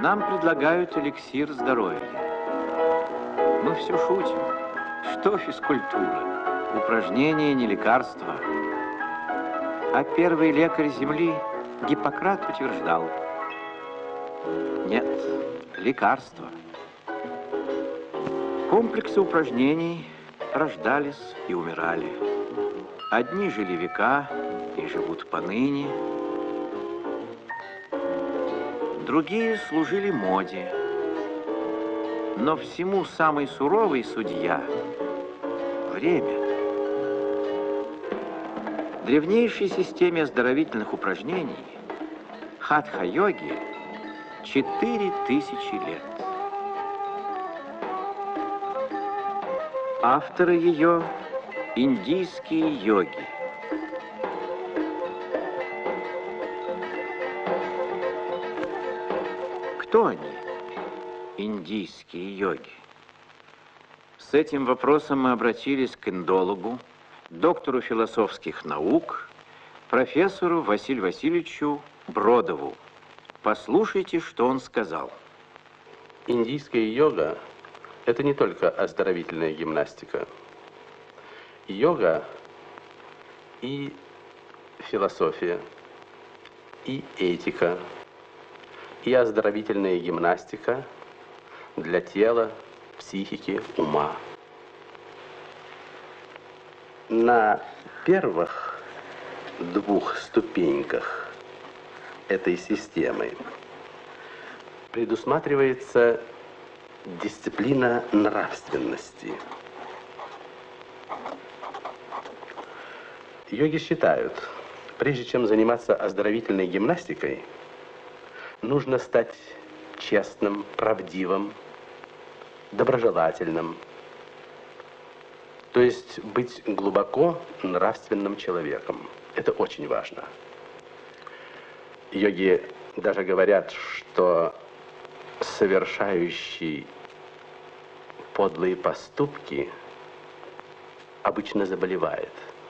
Нам предлагают эликсир здоровья. Мы все шутим. Что физкультура? Упражнения не лекарства. А первый лекарь Земли Гиппократ утверждал: нет, лекарства. Комплексы упражнений рождались и умирали. Одни жили века и живут поныне. Другие служили моде. Но всему самый суровый судья – время. Древнейшей системе оздоровительных упражнений хатха-йоги 4000 лет. Авторы ее – индийские йоги. Кто они, индийские йоги? С этим вопросом мы обратились к индологу, доктору философских наук, профессору Василию Васильевичу Бродову. Послушайте, что он сказал. Индийская йога – это не только оздоровительная гимнастика. Йога и философия, и этика, и оздоровительная гимнастика для тела, психики, ума. На первых двух ступеньках этой системы предусматривается дисциплина нравственности. Йоги считают, прежде чем заниматься оздоровительной гимнастикой, нужно стать честным, правдивым, доброжелательным, то есть быть глубоко нравственным человеком. Это очень важно. Йоги даже говорят, что совершающий подлые поступки обычно заболевает.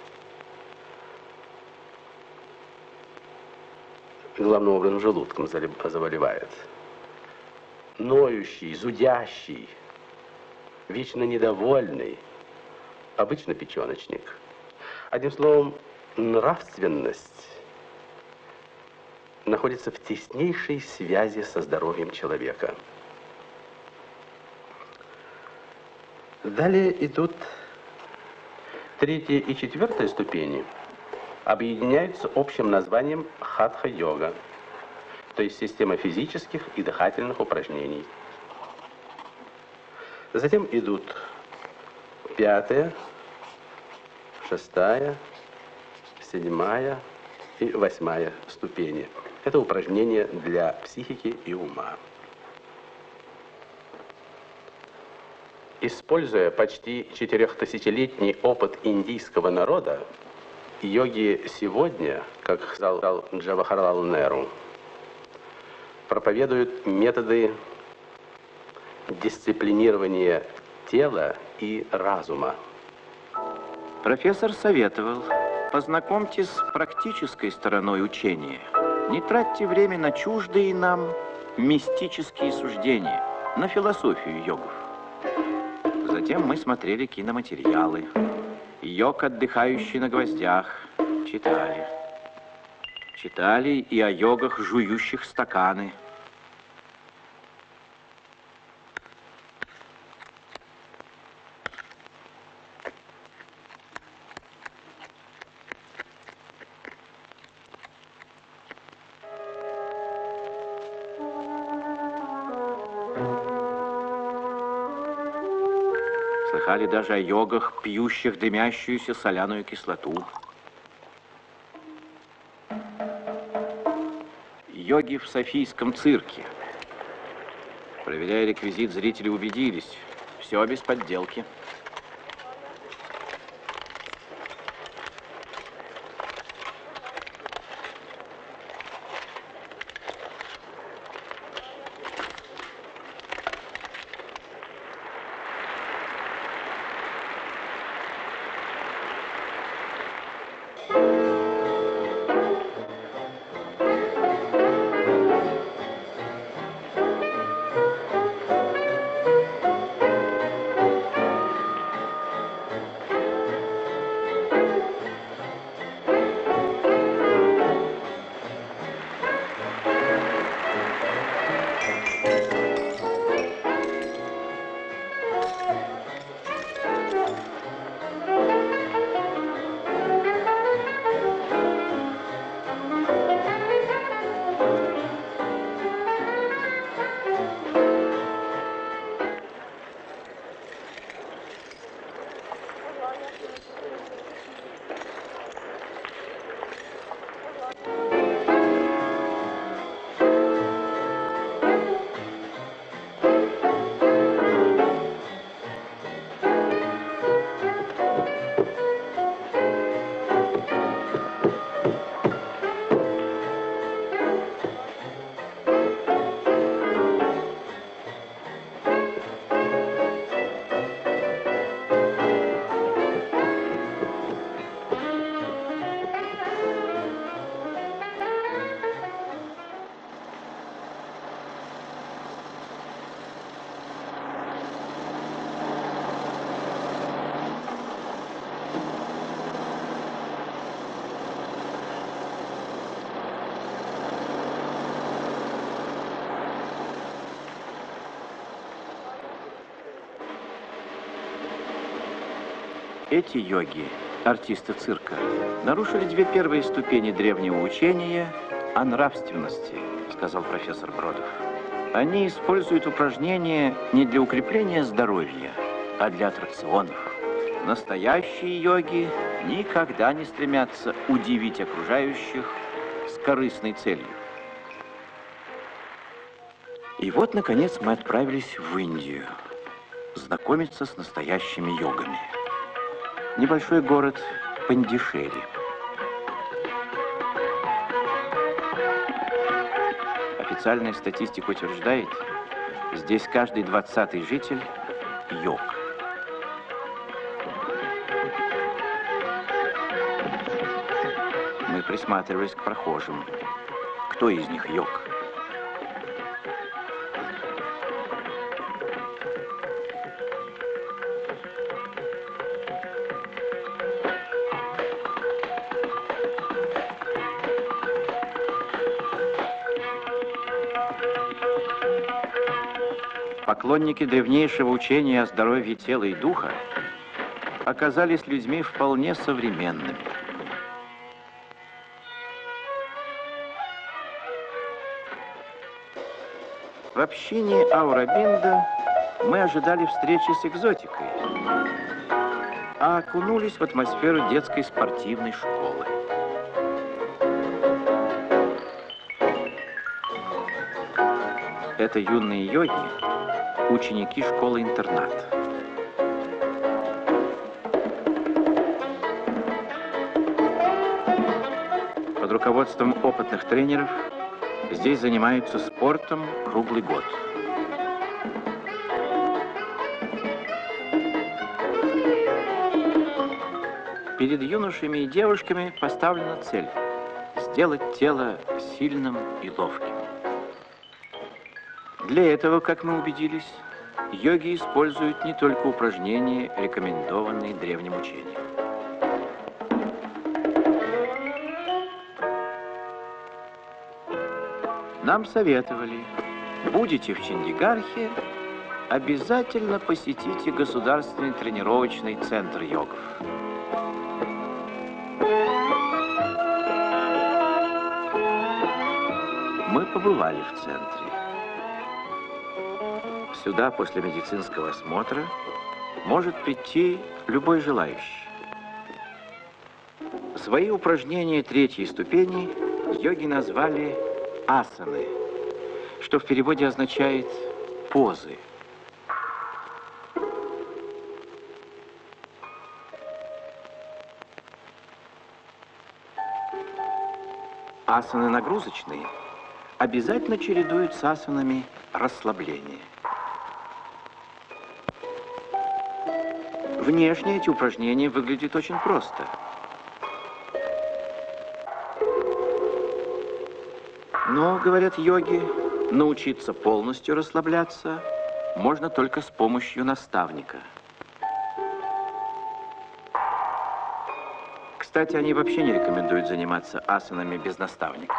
Главным образом желудком заболевает. Ноющий, зудящий, вечно недовольный, обычно печеночник. Одним словом, нравственность находится в теснейшей связи со здоровьем человека. Далее идут третья и четвертая ступени, объединяются общим названием хатха-йога, то есть система физических и дыхательных упражнений. Затем идут пятая, шестая, седьмая и восьмая ступени. Это упражнения для психики и ума. Используя почти 4000-летний опыт индийского народа, йоги сегодня, как сказал Джавахарлал Неру, проповедуют методы дисциплинирования тела и разума. Профессор советовал: познакомьтесь с практической стороной учения. Не тратьте время на чуждые нам мистические суждения, на философию йогов. Затем мы смотрели киноматериалы. Йог, отдыхающий на гвоздях, читали. Читали и о йогах, жующих стаканы. Слыхали даже о йогах, пьющих дымящуюся соляную кислоту. Йоги в Софийском цирке. Проверяя реквизит, зрители убедились, все без подделки. Эти йоги, артисты цирка, нарушили две первые ступени древнего учения о нравственности, сказал профессор Бродов. Они используют упражнения не для укрепления здоровья, а для аттракционов. Настоящие йоги никогда не стремятся удивить окружающих с корыстной целью. И вот, наконец, мы отправились в Индию знакомиться с настоящими йогами. Небольшой город Пандишери. Официальная статистика утверждает, здесь каждый 20-й житель – йог. Мы присматривались к прохожим. Кто из них йог? Поклонники древнейшего учения о здоровье тела и духа оказались людьми вполне современными. В общине Аурабинда мы ожидали встречи с экзотикой, а окунулись в атмосферу детской спортивной школы. Это юные йоги, ученики школы-интернат. Под руководством опытных тренеров здесь занимаются спортом круглый год. Перед юношами и девушками поставлена цель – сделать тело сильным и ловким. Для этого, как мы убедились, йоги используют не только упражнения, рекомендованные древним учением. Нам советовали, будете в Чандигархе, обязательно посетите Государственный тренировочный центр йогов. Мы побывали в центре. Сюда после медицинского осмотра может прийти любой желающий. Свои упражнения третьей ступени йоги назвали асаны, что в переводе означает позы. Асаны нагрузочные обязательно чередуют с асанами расслабления. Внешне эти упражнения выглядят очень просто. Но, говорят йоги, научиться полностью расслабляться можно только с помощью наставника. Кстати, они вообще не рекомендуют заниматься асанами без наставника.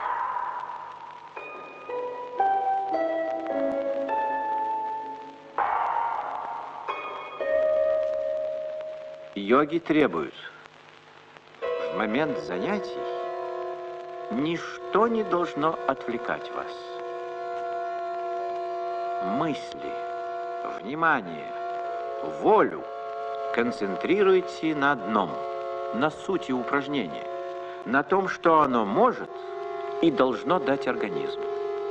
Йоги требуют в момент занятий ничто не должно отвлекать вас. Мысли, внимание, волю концентрируйте на одном, на сути упражнения, на том, что оно может и должно дать организму.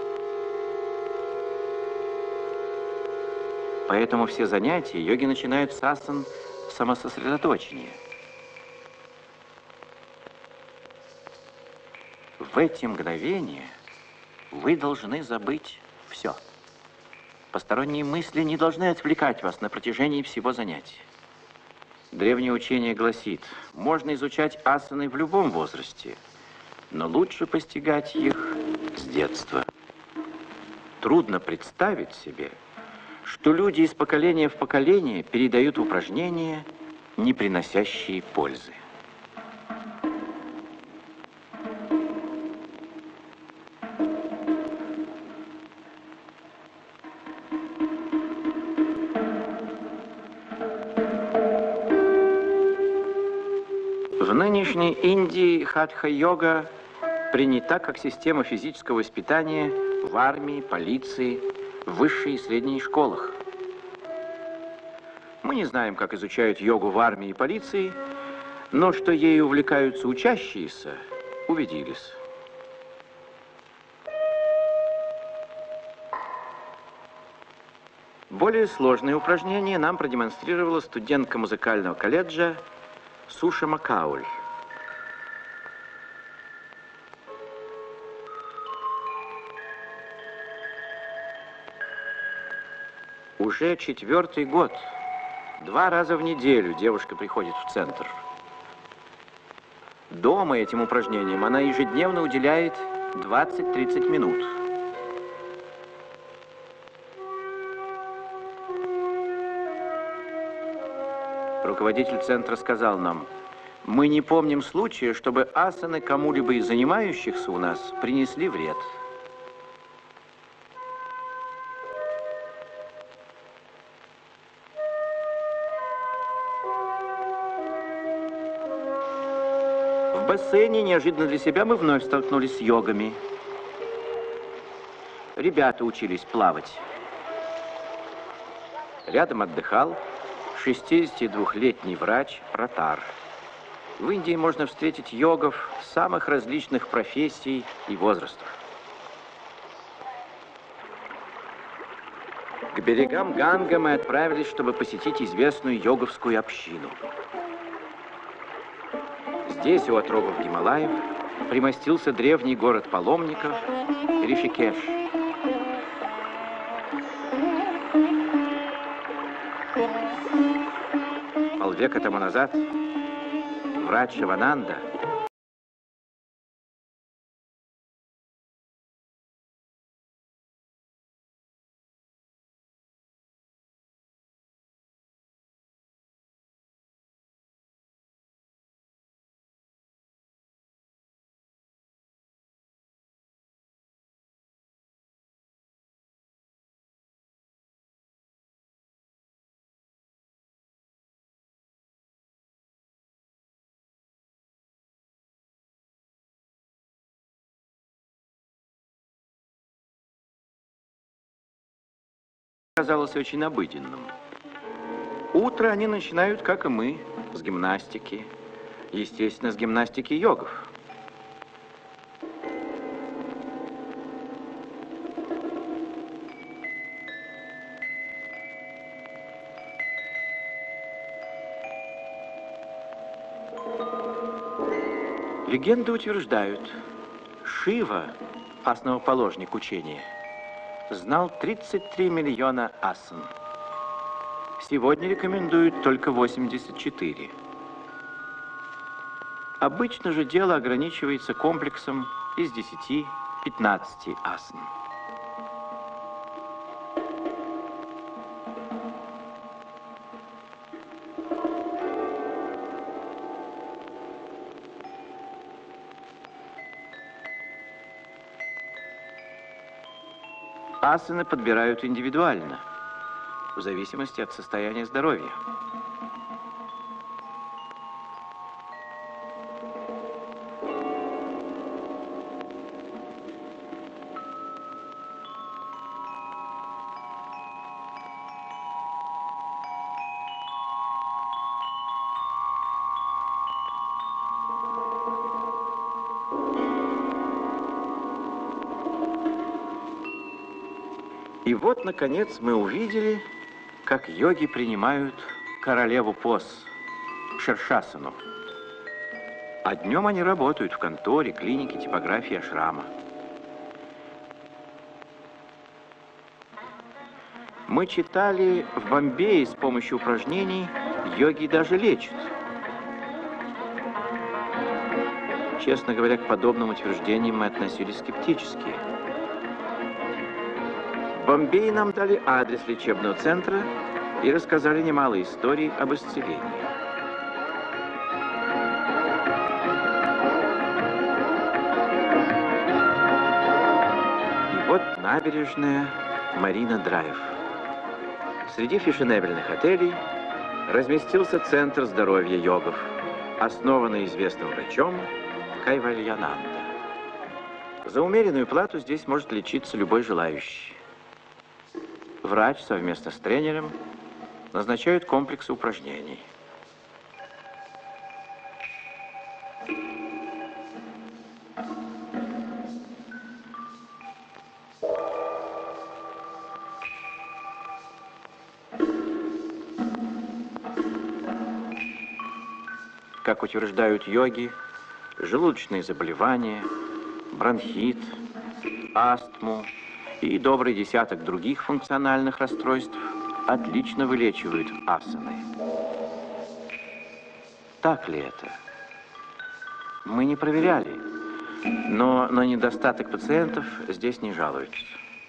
Поэтому все занятия йоги начинают с асан самососредоточения. В эти мгновения вы должны забыть все. Посторонние мысли не должны отвлекать вас на протяжении всего занятия. Древнее учение гласит, можно изучать асаны в любом возрасте, но лучше постигать их с детства. Трудно представить себе, что люди из поколения в поколение передают упражнения, не приносящие пользы. В нынешней Индии хатха-йога принята как система физического воспитания в армии, полиции, в высшей и средней школах. Мы не знаем, как изучают йогу в армии и полиции, но что ею увлекаются учащиеся, убедились. Более сложные упражнения нам продемонстрировала студентка музыкального колледжа Сушама Кауль. Уже 4-й год, 2 раза в неделю девушка приходит в центр. Дома этим упражнениям она ежедневно уделяет 20-30 минут. Руководитель центра сказал нам: мы не помним случая, чтобы асаны кому-либо из занимающихся у нас принесли вред. В бассейне неожиданно для себя мы вновь столкнулись с йогами. Ребята учились плавать. Рядом отдыхал 62-летний врач Ратар. В Индии можно встретить йогов самых различных профессий и возрастов. К берегам Ганга мы отправились, чтобы посетить известную йоговскую общину. Здесь, у отрогов Гималаев, примостился древний город паломников Ришикеш. Полвека тому назад врач Шивананда казалось очень обыденным. Утро они начинают, как и мы, с гимнастики. Естественно, с гимнастики йогов. Легенды утверждают, Шива, основоположник учения, знал 33 миллиона асан. Сегодня рекомендуют только 84. Обычно же дело ограничивается комплексом из 10-15 асан. Асаны подбирают индивидуально, в зависимости от состояния здоровья. И вот, наконец, мы увидели, как йоги принимают королеву поз, Ширшасану. А днем они работают в конторе, клинике, типографии ашрама. Мы читали, в Бомбее с помощью упражнений йоги даже лечат. Честно говоря, к подобным утверждениям мы относились скептически. В Бомбее нам дали адрес лечебного центра и рассказали немало историй об исцелении. И вот набережная Марина Драйв. Среди фешенебельных отелей разместился центр здоровья йогов. основанный известным врачом Кайвальянанда. За умеренную плату здесь может лечиться любой желающий. Врач совместно с тренером назначают комплексы упражнений. Как утверждают йоги, желудочные заболевания, бронхит, астму и добрый десяток других функциональных расстройств отлично вылечивают асаны. Так ли это? Мы не проверяли, но на недостаток пациентов здесь не жалуются.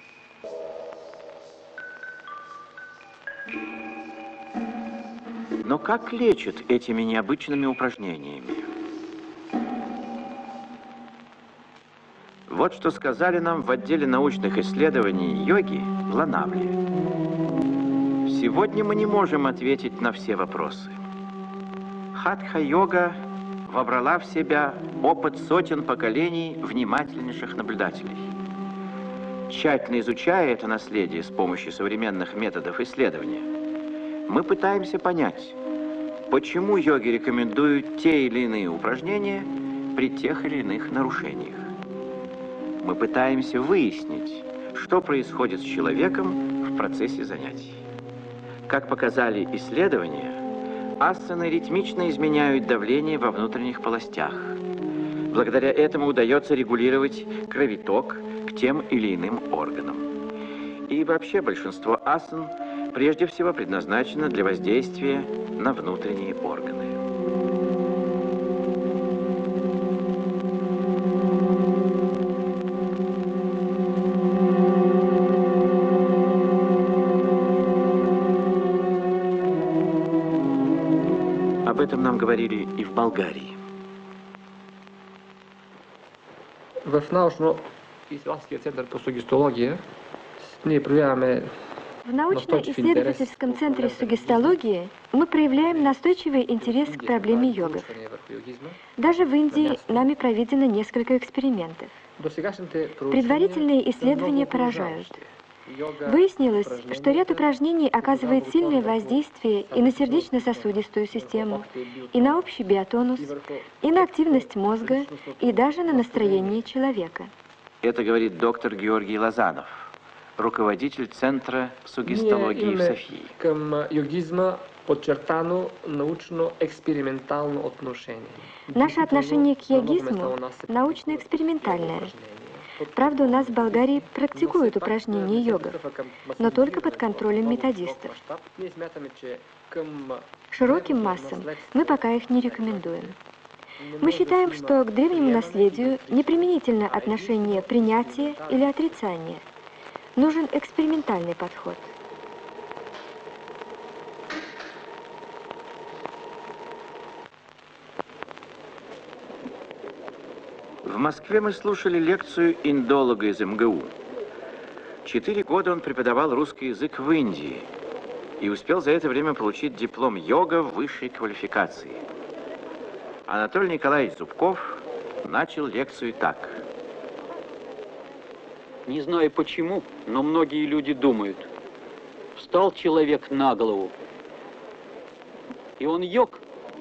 Но как лечат этими необычными упражнениями? Вот что сказали нам в отделе научных исследований йоги в Лонавле. Сегодня мы не можем ответить на все вопросы. Хатха-йога вобрала в себя опыт сотен поколений внимательнейших наблюдателей. Тщательно изучая это наследие с помощью современных методов исследования, мы пытаемся понять, почему йоги рекомендуют те или иные упражнения при тех или иных нарушениях. Мы пытаемся выяснить, что происходит с человеком в процессе занятий. Как показали исследования, асаны ритмично изменяют давление во внутренних полостях. Благодаря этому удается регулировать кровоток к тем или иным органам. И вообще большинство асан прежде всего предназначено для воздействия на внутренние органы. Об этом нам говорили и в Болгарии. В научно-изследовательский центр по сугестологии мы проявляем В научно-исследовательском центре сугестологии мы проявляем настойчивый интерес к проблеме йогов. Даже в Индии нами проведено несколько экспериментов. Предварительные исследования поражают. Выяснилось, что ряд упражнений оказывает сильное воздействие и на сердечно-сосудистую систему, и на общий биотонус, и на активность мозга, и даже на настроение человека. Это говорит доктор Георгий Лозанов, руководитель Центра сугестологии в Софии. Към йогизма подчертано научно-экспериментальное отношение. Наше отношение к йогизму научно-экспериментальное. Правда, у нас в Болгарии практикуют упражнения йогов, но только под контролем методистов. Широким массам мы пока их не рекомендуем. Мы считаем, что к древнему наследию неприменительно отношение принятия или отрицания. Нужен экспериментальный подход. В Москве мы слушали лекцию индолога из МГУ. 4 года он преподавал русский язык в Индии и успел за это время получить диплом йога высшей квалификации. Анатолий Николаевич Зубков начал лекцию так. Не знаю почему, но многие люди думают, встал человек на голову, и он йог.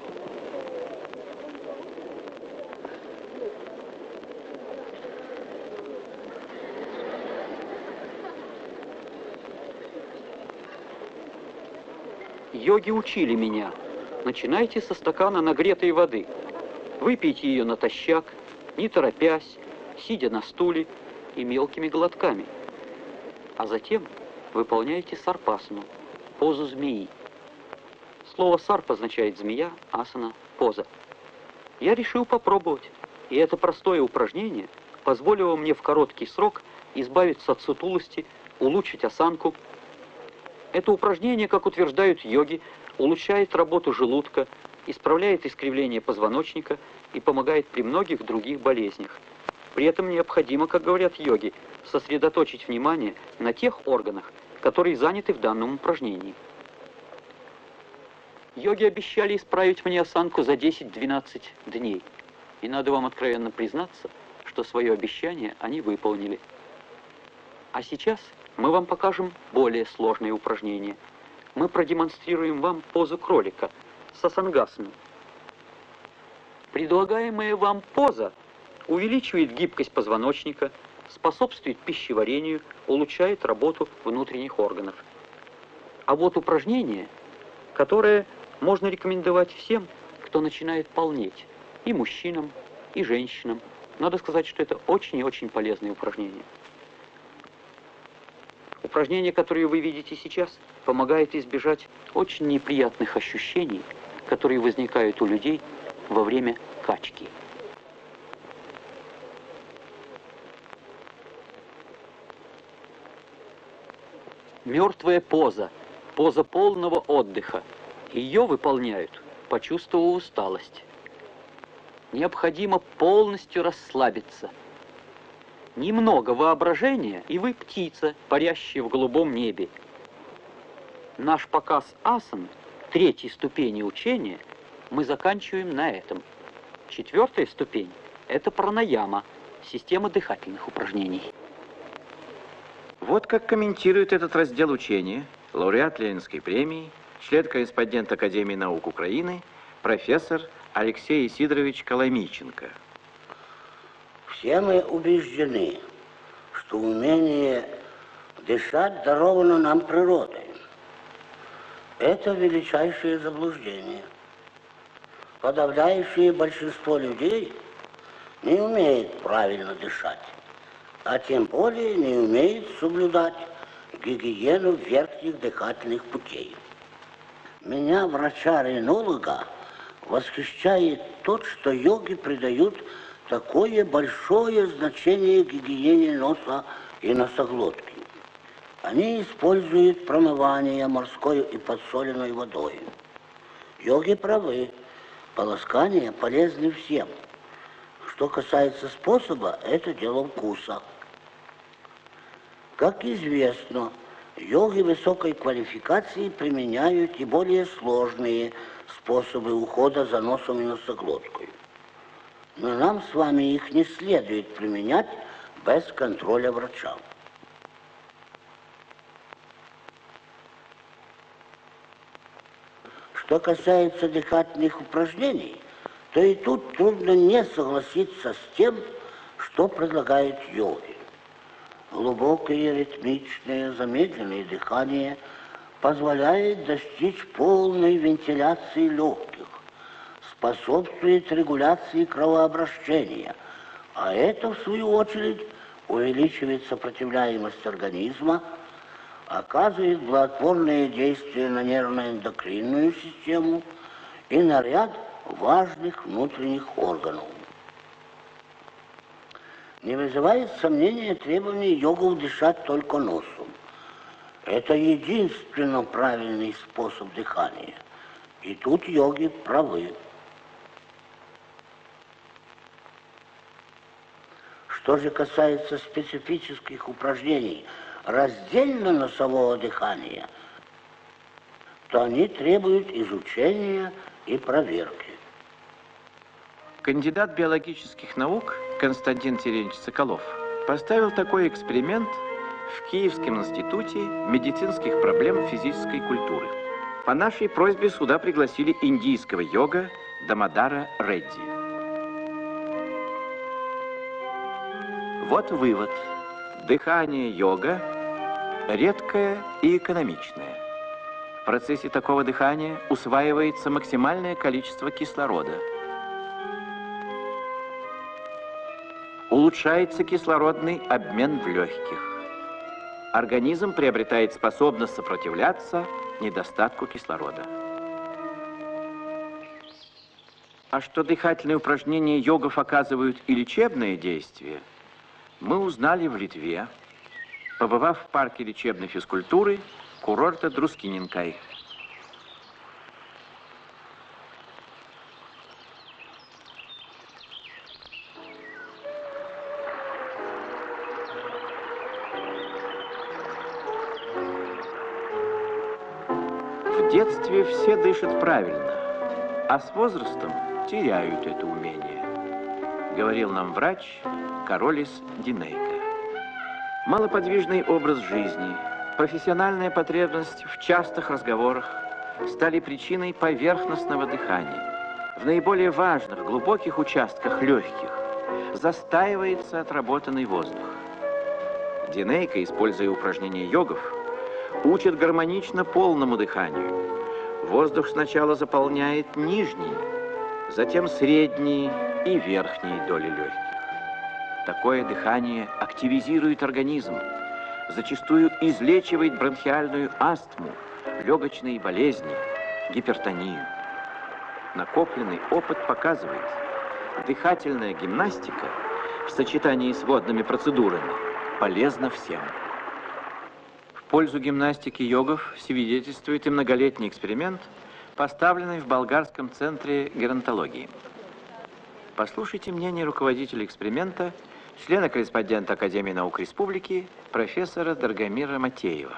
Йоги учили меня. Начинайте со стакана нагретой воды. Выпейте ее натощак, не торопясь, сидя на стуле и мелкими глотками. А затем выполняйте сарпасану, позу змеи. Слово сарп означает змея, асана – поза. Я решил попробовать, и это простое упражнение позволило мне в короткий срок избавиться от сутулости, улучшить осанку. Это упражнение, как утверждают йоги, улучшает работу желудка, исправляет искривление позвоночника и помогает при многих других болезнях. При этом необходимо, как говорят йоги, сосредоточить внимание на тех органах, которые заняты в данном упражнении. Йоги обещали исправить мне осанку за 10-12 дней. И надо вам откровенно признаться, что свое обещание они выполнили. А сейчас мы вам покажем более сложные упражнения. Мы продемонстрируем вам позу кролика с асангасаной. Предлагаемая вам поза увеличивает гибкость позвоночника, способствует пищеварению, улучшает работу внутренних органов. А вот упражнение, которое можно рекомендовать всем, кто начинает полнеть, и мужчинам, и женщинам. Надо сказать, что это очень и очень полезное упражнение. Упражнение, которое вы видите сейчас, помогает избежать очень неприятных ощущений, которые возникают у людей во время качки. Мертвая поза, поза полного отдыха. Ее выполняют, почувствовав усталость. Необходимо полностью расслабиться. Немного воображения, и вы птица, парящая в голубом небе. Наш показ асан, третьей ступени учения, мы заканчиваем на этом. 4-я ступень – это пранаяма, система дыхательных упражнений. Вот как комментирует этот раздел учения лауреат Ленинской премии, член-корреспондент Академии наук Украины, профессор Алексей Сидорович Коломийченко. Все мы убеждены, что умение дышать даровано нам природой. Это величайшее заблуждение. Подавляющее большинство людей не умеет правильно дышать, а тем более не умеет соблюдать гигиену верхних дыхательных путей. Меня, врача-ринолога, восхищает тот, что йоги придают такое большое значение гигиене носа и носоглотки. Они используют промывание морской и подсоленной водой. Йоги правы, полоскание полезны всем. Что касается способа, это дело вкуса. Как известно, йоги высокой квалификации применяют и более сложные способы ухода за носом и носоглоткой. Но нам с вами их не следует применять без контроля врача. Что касается дыхательных упражнений, то и тут трудно не согласиться с тем, что предлагают йоги. Глубокое, ритмичное, замедленное дыхание позволяет достичь полной вентиляции легких, способствует регуляции кровообращения, а это, в свою очередь, увеличивает сопротивляемость организма, оказывает благотворное действие на нервно-эндокринную систему и на ряд важных внутренних органов. Не вызывает сомнения требование йогов дышать только носом. Это единственно правильный способ дыхания. И тут йоги правы. Что же касается специфических упражнений раздельно-носового дыхания, то они требуют изучения и проверки. Кандидат биологических наук Константин Терентьевич Соколов поставил такой эксперимент в Киевском институте медицинских проблем физической культуры. По нашей просьбе сюда пригласили индийского йога Дамодара Редди. Вот вывод. Дыхание йога редкое и экономичное. В процессе такого дыхания усваивается максимальное количество кислорода. Улучшается кислородный обмен в легких. Организм приобретает способность сопротивляться недостатку кислорода. А что дыхательные упражнения йогов оказывают и лечебное действие, мы узнали в Литве, побывав в парке лечебной физкультуры курорта Друскининкай. В детстве все дышат правильно, а с возрастом теряют это умение, говорил нам врач Каролис Динейко. Малоподвижный образ жизни, профессиональная потребность в частых разговорах стали причиной поверхностного дыхания. В наиболее важных, глубоких участках легких застаивается отработанный воздух. Динейко, используя упражнения йогов, учит гармонично полному дыханию. Воздух сначала заполняет нижние, затем средние и верхние доли легких. Такое дыхание активизирует организм, зачастую излечивает бронхиальную астму, легочные болезни, гипертонию. Накопленный опыт показывает, дыхательная гимнастика в сочетании с водными процедурами полезна всем. В пользу гимнастики йогов свидетельствует и многолетний эксперимент, поставленный в Болгарском центре геронтологии. Послушайте мнение руководителя эксперимента, члена-корреспондента Академии наук Республики, профессора Драгомира Матеева.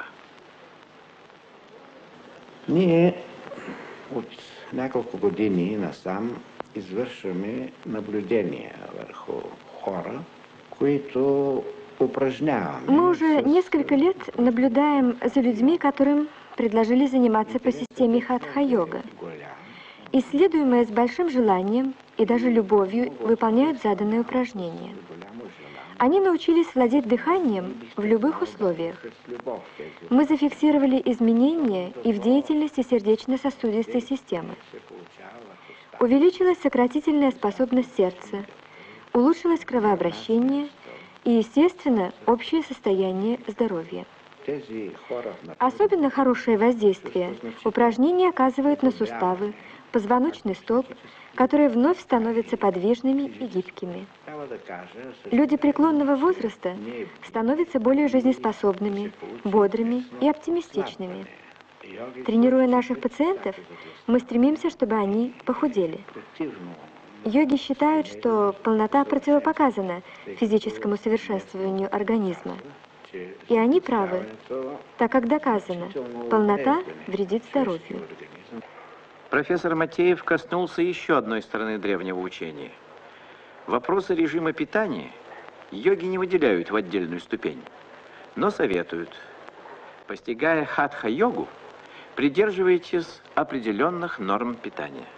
Ние от няколко години насам извършваме наблюдения върху хора, които упражняваме. Мы уже несколько лет наблюдаем за людьми, которым предложили заниматься по системе хатха-йога. Исследуемые с большим желанием и даже любовью выполняют заданные упражнения. Они научились владеть дыханием в любых условиях. Мы зафиксировали изменения и в деятельности сердечно-сосудистой системы. Увеличилась сократительная способность сердца, улучшилось кровообращение и, естественно, общее состояние здоровья. Особенно хорошее воздействие упражнения оказывают на суставы, позвоночный столб, которые вновь становятся подвижными и гибкими. Люди преклонного возраста становятся более жизнеспособными, бодрыми и оптимистичными. Тренируя наших пациентов, мы стремимся, чтобы они похудели. Йоги считают, что полнота противопоказана физическому совершенствованию организма. И они правы, так как доказано, полнота вредит здоровью. Профессор Матеев коснулся еще одной стороны древнего учения. Вопросы режима питания йоги не выделяют в отдельную ступень, но советуют. Постигая хатха-йогу, придерживайтесь определенных норм питания.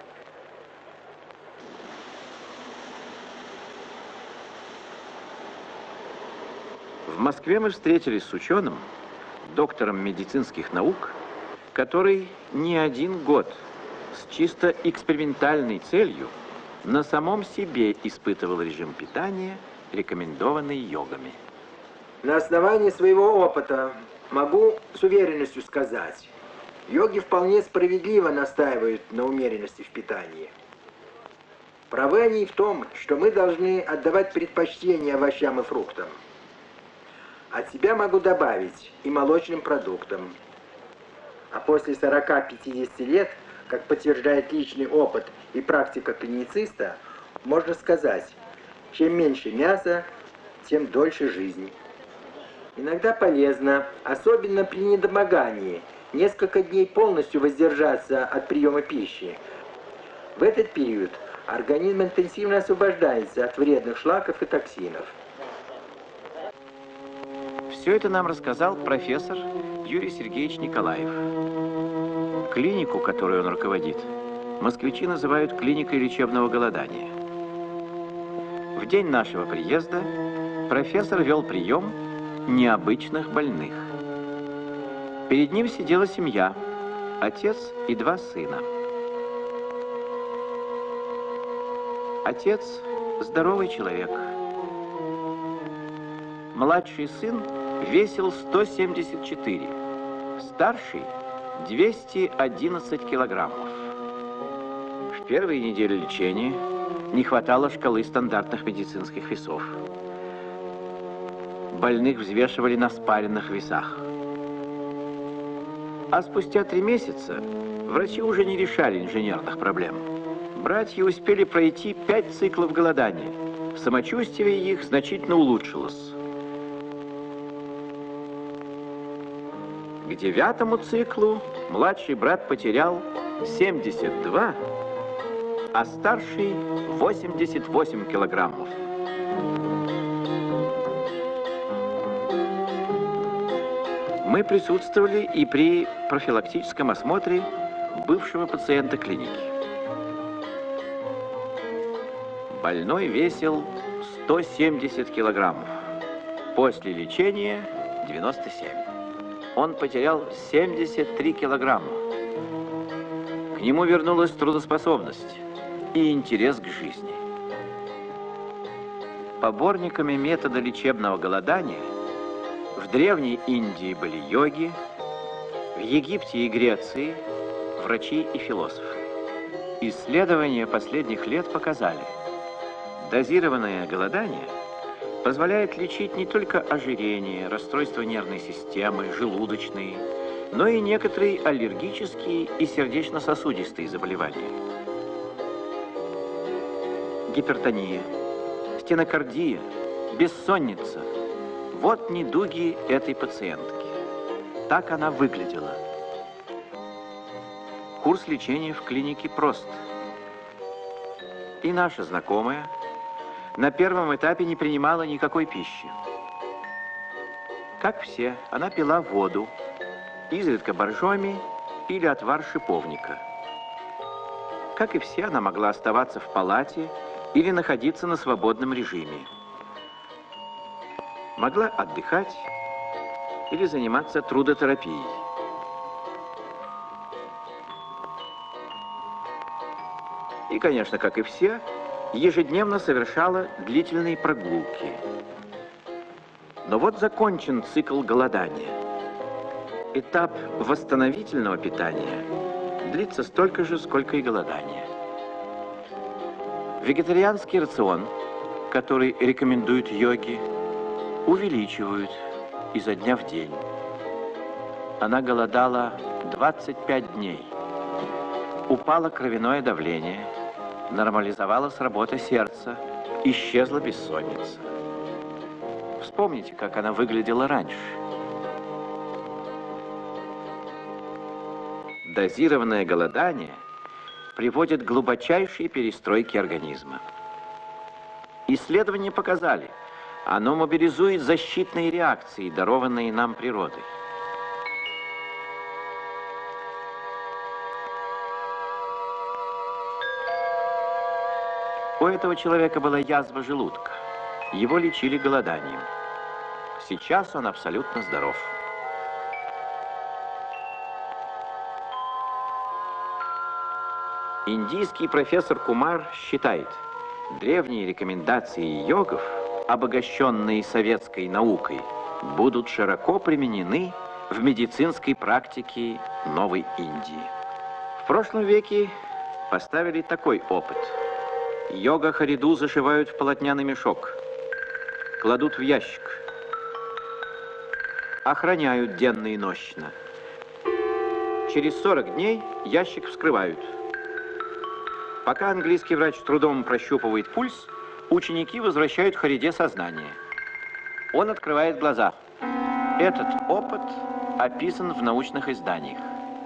В Москве мы встретились с ученым, доктором медицинских наук, который не один год с чисто экспериментальной целью на самом себе испытывал режим питания, рекомендованный йогами. На основании своего опыта могу с уверенностью сказать, йоги вполне справедливо настаивают на умеренности в питании. Правы они и в том, что мы должны отдавать предпочтение овощам и фруктам. От себя могу добавить и молочным продуктам. А после 40-50 лет, как подтверждает личный опыт и практика клинициста, можно сказать, чем меньше мяса, тем дольше жизнь. Иногда полезно, особенно при недомогании, несколько дней полностью воздержаться от приема пищи. В этот период организм интенсивно освобождается от вредных шлаков и токсинов. Все это нам рассказал профессор Юрий Сергеевич Николаев. Клинику, которую он руководит, москвичи называют клиникой лечебного голодания. В день нашего приезда профессор вел прием необычных больных. Перед ним сидела семья, отец и 2 сына. Отец – здоровый человек. Младший сын весил 174, старший – 211 килограммов. В первые недели лечения не хватало шкалы стандартных медицинских весов. Больных взвешивали на спаренных весах. А спустя 3 месяца врачи уже не решали инженерных проблем. Братья успели пройти 5 циклов голодания. Самочувствие их значительно улучшилось. К 9-му циклу младший брат потерял 72, а старший 88 килограммов. Мы присутствовали и при профилактическом осмотре бывшего пациента клиники. Больной весил 170 килограммов. После лечения 97. Он потерял 73 килограмма. К нему вернулась трудоспособность и интерес к жизни. Поборниками метода лечебного голодания в Древней Индии были йоги, в Египте и Греции врачи и философы. Исследования последних лет показали, дозированное голодание позволяет лечить не только ожирение, расстройства нервной системы, желудочные, но и некоторые аллергические и сердечно-сосудистые заболевания. Гипертония, стенокардия, бессонница – вот недуги этой пациентки. Так она выглядела. Курс лечения в клинике прост. И наша знакомая на первом этапе не принимала никакой пищи. Как все, она пила воду, изредка боржоми или отвар шиповника. Как и все, она могла оставаться в палате или находиться на свободном режиме. Могла отдыхать или заниматься трудотерапией. И, конечно, как и все, ежедневно совершала длительные прогулки. Но вот закончен цикл голодания. Этап восстановительного питания длится столько же, сколько и голодание. Вегетарианский рацион, который рекомендуют йоги, увеличивают изо дня в день. Она голодала 25 дней. Упало кровяное давление, нормализовалась работа сердца, исчезла бессонница. Вспомните, как она выглядела раньше. Дозированное голодание приводит к глубочайшей перестройке организма. Исследования показали, оно мобилизует защитные реакции, дарованные нам природой. У этого человека была язва желудка. Его лечили голоданием. Сейчас он абсолютно здоров. Индийский профессор Кумар считает, древние рекомендации йогов, обогащенные советской наукой, будут широко применены в медицинской практике Новой Индии. В прошлом веке поставили такой опыт. Йога-хариду зашивают в полотняный мешок, кладут в ящик, охраняют денно и нощно. Через 40 дней ящик вскрывают. Пока английский врач с трудом прощупывает пульс, ученики возвращают хариде сознание. Он открывает глаза. Этот опыт описан в научных изданиях.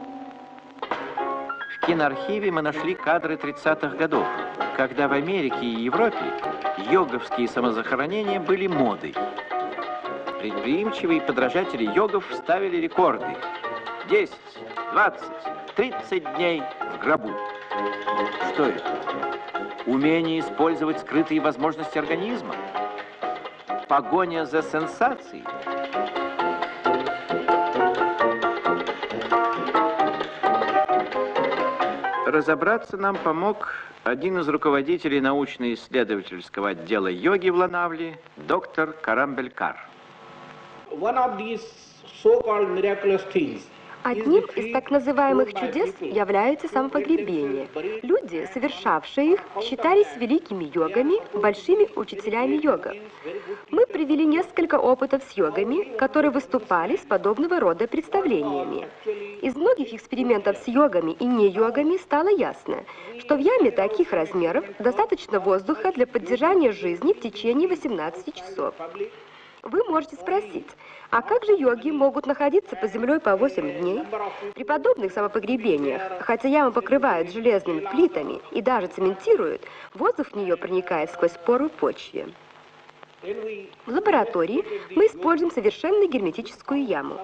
В киноархиве мы нашли кадры 30-х годов, когда в Америке и Европе йоговские самозахоронения были модой. Предприимчивые подражатели йогов ставили рекорды. 10, 20, 30 дней в гробу. Что это? Умение использовать скрытые возможности организма? Погоня за сенсацией? Разобраться нам помог один из руководителей научно-исследовательского отдела йоги в Лонавле, доктор Карамбелькар. Одним из так называемых чудес является самопогребение. Люди, совершавшие их, считались великими йогами, большими учителями йогов. Мы привели несколько опытов с йогами, которые выступали с подобного рода представлениями. Из многих экспериментов с йогами и не-йогами стало ясно, что в яме таких размеров достаточно воздуха для поддержания жизни в течение 18 часов. Вы можете спросить, а как же йоги могут находиться под землей по 8 дней? При подобных самопогребениях, хотя ямы покрывают железными плитами и даже цементируют, воздух в нее проникает сквозь поры в почве. В лаборатории мы используем совершенно герметическую яму.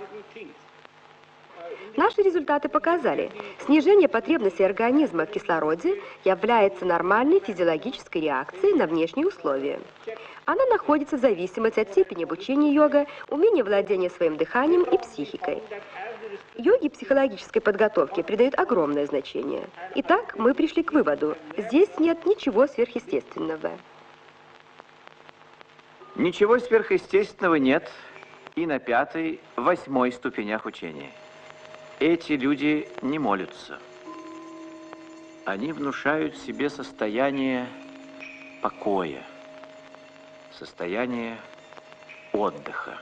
Наши результаты показали, снижение потребности организма в кислороде является нормальной физиологической реакцией на внешние условия. Она находится в зависимости от степени обучения йога, умения владения своим дыханием и психикой. Йоги психологической подготовке придают огромное значение. Итак, мы пришли к выводу, здесь нет ничего сверхъестественного. Ничего сверхъестественного нет и на 5-й, 8-й ступенях учения. Эти люди не молятся. Они внушают себе состояние покоя, состояние отдыха.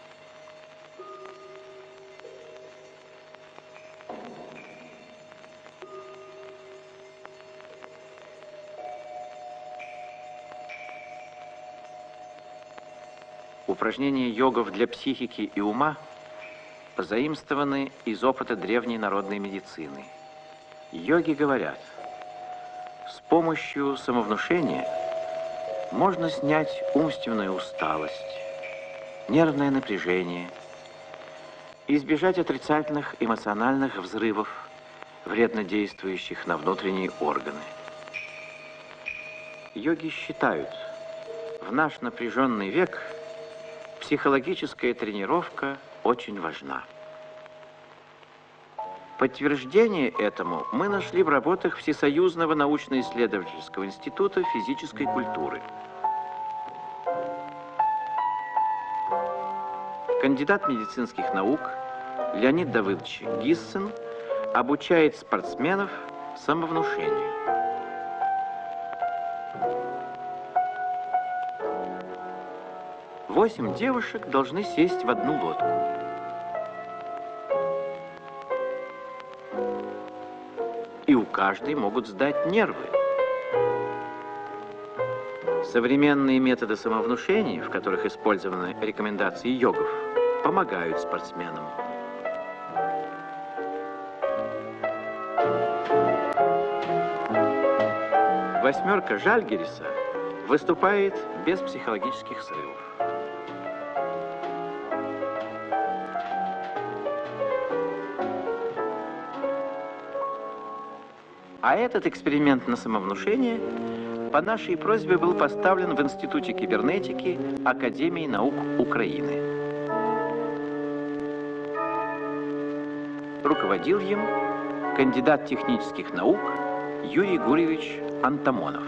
Упражнения йогов для психики и ума позаимствованы из опыта древней народной медицины. Йоги говорят, с помощью самовнушения можно снять умственную усталость, нервное напряжение, избежать отрицательных эмоциональных взрывов, вредно действующих на внутренние органы. Йоги считают, в наш напряженный век психологическая тренировка очень важна. Подтверждение этому мы нашли в работах Всесоюзного научно-исследовательского института физической культуры. Кандидат медицинских наук Леонид Давыдович Гиссен обучает спортсменов самовнушению. Восемь девушек должны сесть в одну лодку. И у каждой могут сдать нервы. Современные методы самовнушения, в которых использованы рекомендации йогов, помогают спортсменам. Восьмерка Жальгириса выступает без психологических срывов. А этот эксперимент на самовнушение по нашей просьбе был поставлен в Институте кибернетики Академии наук Украины. Руководил им кандидат технических наук Юрий Гурьевич Антамонов.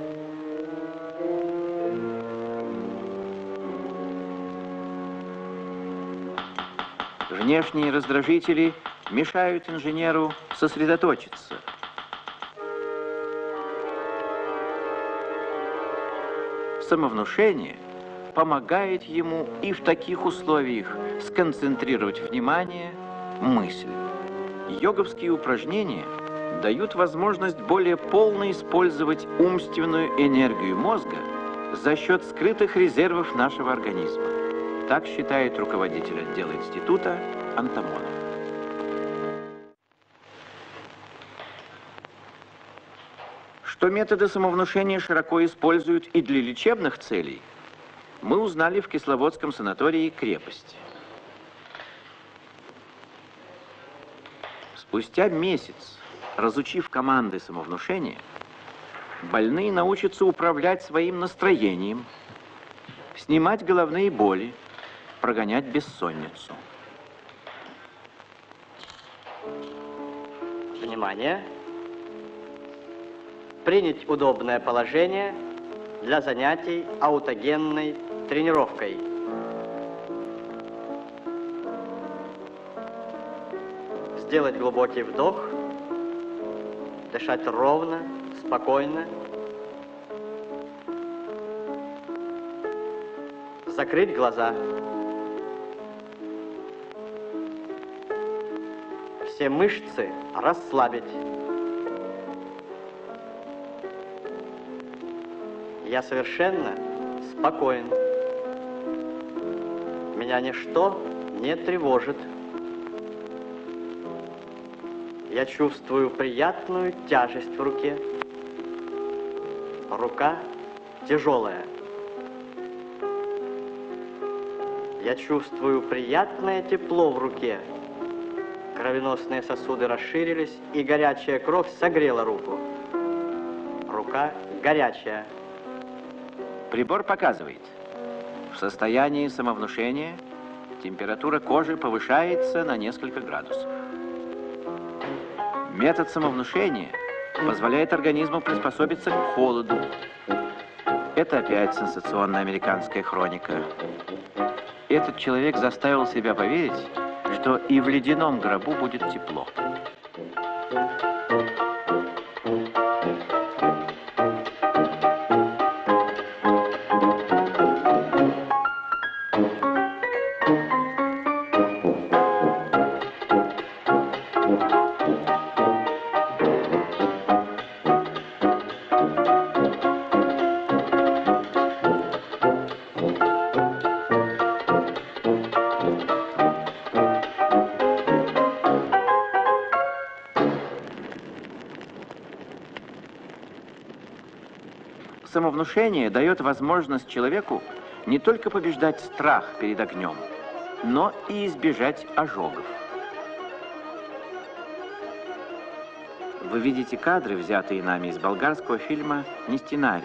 Внешние раздражители мешают инженеру сосредоточиться. Самовнушение помогает ему и в таких условиях сконцентрировать внимание, мысль. Йоговские упражнения дают возможность более полно использовать умственную энергию мозга за счет скрытых резервов нашего организма. Так считает руководитель отдела института Антамонов. Что методы самовнушения широко используют и для лечебных целей, мы узнали в Кисловодском санатории «Крепость». Спустя месяц, разучив команды самовнушения, больные научатся управлять своим настроением, снимать головные боли, прогонять бессонницу. Внимание! Принять удобное положение для занятий аутогенной тренировкой. Сделать глубокий вдох, дышать ровно, спокойно. Закрыть глаза. Все мышцы расслабить. Я совершенно спокоен. Меня ничто не тревожит. Я чувствую приятную тяжесть в руке. Рука тяжелая. Я чувствую приятное тепло в руке. Кровеносные сосуды расширились, и горячая кровь согрела руку. Рука горячая. Прибор показывает, в состоянии самовнушения температура кожи повышается на несколько градусов. Метод самовнушения позволяет организму приспособиться к холоду. Это опять сенсационная американская хроника. Этот человек заставил себя поверить, что и в ледяном гробу будет тепло. Самовнушение дает возможность человеку не только побеждать страх перед огнем, но и избежать ожогов. Вы видите кадры, взятые нами из болгарского фильма «Нестинари».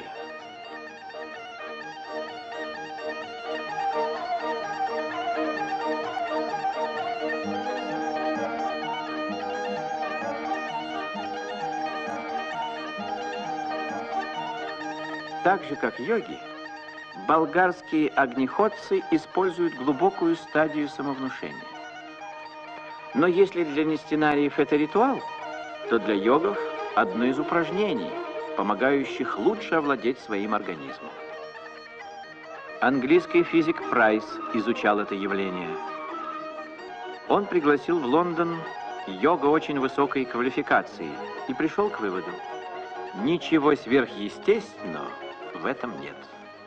Так же, как йоги, болгарские огнеходцы используют глубокую стадию самовнушения. Но если для нестинариев это ритуал, то для йогов одно из упражнений, помогающих лучше овладеть своим организмом. Английский физик Прайс изучал это явление. Он пригласил в Лондон йога очень высокой квалификации и пришел к выводу: ничего сверхъестественного в этом нет.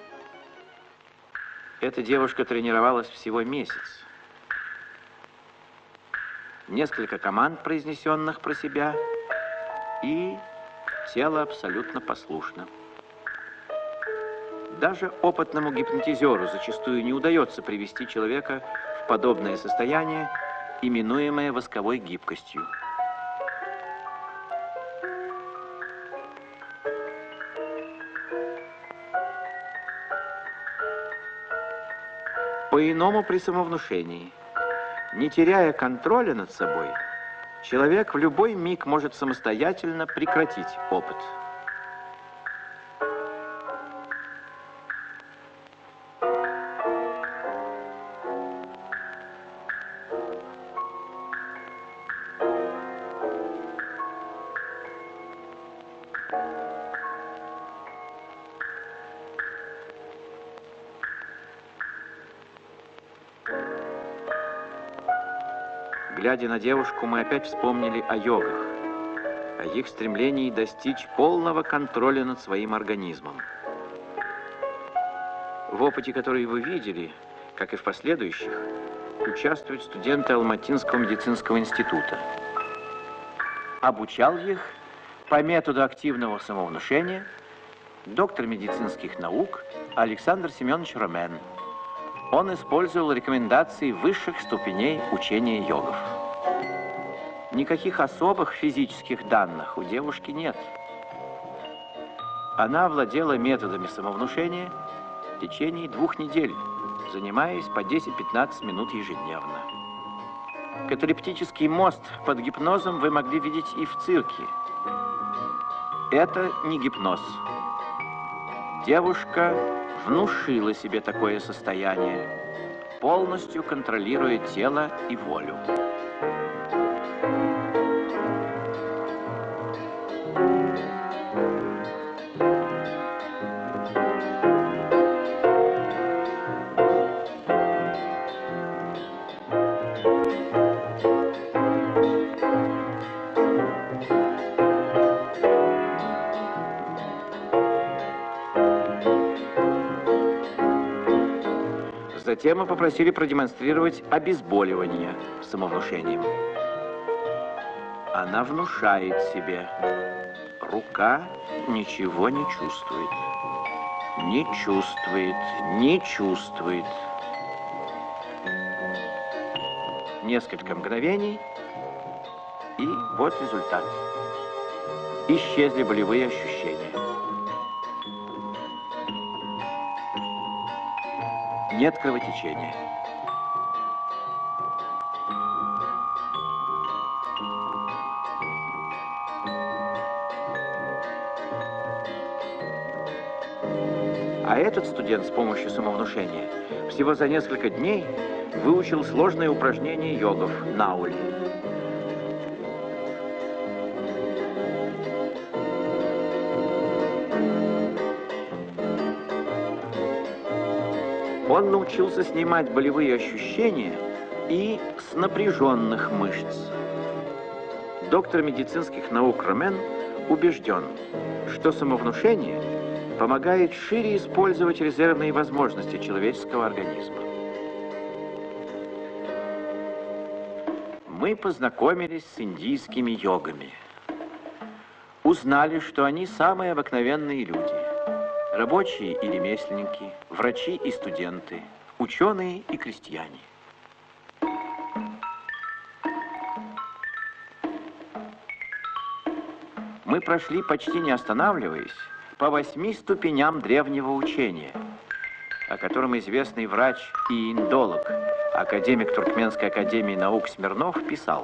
Эта девушка тренировалась всего месяц. Несколько команд, произнесенных про себя, и тело абсолютно послушно. Даже опытному гипнотизеру зачастую не удается привести человека в подобное состояние, именуемое восковой гибкостью. По-иному при самовнушении. Не теряя контроля над собой, человек в любой миг может самостоятельно прекратить опыт. Глядя на девушку, мы опять вспомнили о йогах, о их стремлении достичь полного контроля над своим организмом. В опыте, который вы видели, как и в последующих, участвуют студенты Алматинского медицинского института. Обучал их по методу активного самовнушения доктор медицинских наук Александр Семенович Ромен. Он использовал рекомендации высших ступеней учения йогов. Никаких особых физических данных у девушки нет. Она овладела методами самовнушения в течение 2 недель, занимаясь по 10-15 минут ежедневно. Каталептический мост под гипнозом вы могли видеть и в цирке. Это не гипноз. Девушка внушила себе такое состояние, полностью контролируя тело и волю. Затем мы попросили продемонстрировать обезболивание самовнушением. Она внушает себе. Рука ничего не чувствует. Не чувствует, не чувствует. Несколько мгновений, и вот результат. Исчезли болевые ощущения. Нет кровотечения. А этот студент с помощью самовнушения всего за несколько дней выучил сложные упражнения йогов Науль. Он научился снимать болевые ощущения и с напряженных мышц. Доктор медицинских наук Ромен убежден, что самовнушение помогает шире использовать резервные возможности человеческого организма. Мы познакомились с индийскими йогами. Узнали, что они самые обыкновенные люди. Рабочие и ремесленники, врачи и студенты, ученые и крестьяне. Мы прошли, почти не останавливаясь, по 8 ступеням древнего учения, о котором известный врач и индолог, академик Туркменской академии наук Смирнов писал: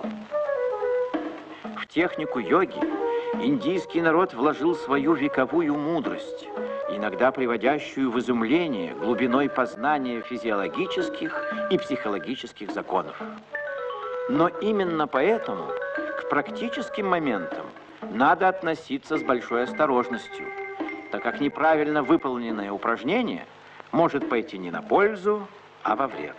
в технику йоги индийский народ вложил свою вековую мудрость, иногда приводящую в изумление глубиной познания физиологических и психологических законов. Но именно поэтому к практическим моментам надо относиться с большой осторожностью, так как неправильно выполненное упражнение может пойти не на пользу, а во вред.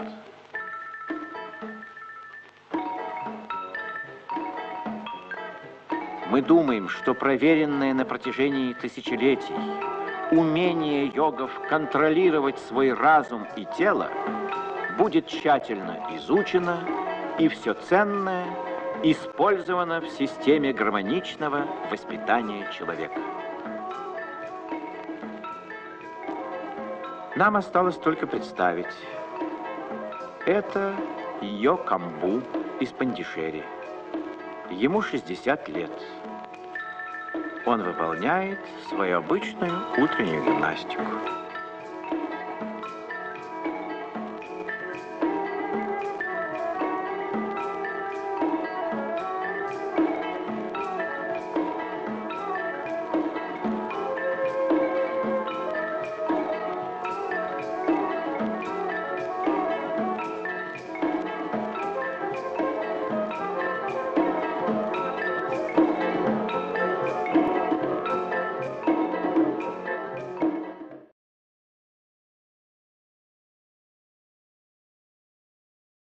Мы думаем, что проверенное на протяжении тысячелетий умение йогов контролировать свой разум и тело будет тщательно изучено и все ценное использовано в системе гармоничного воспитания человека. Нам осталось только представить. Это Йо Камбу из Пандишери. Ему 60 лет. Он выполняет свою обычную утреннюю гимнастику.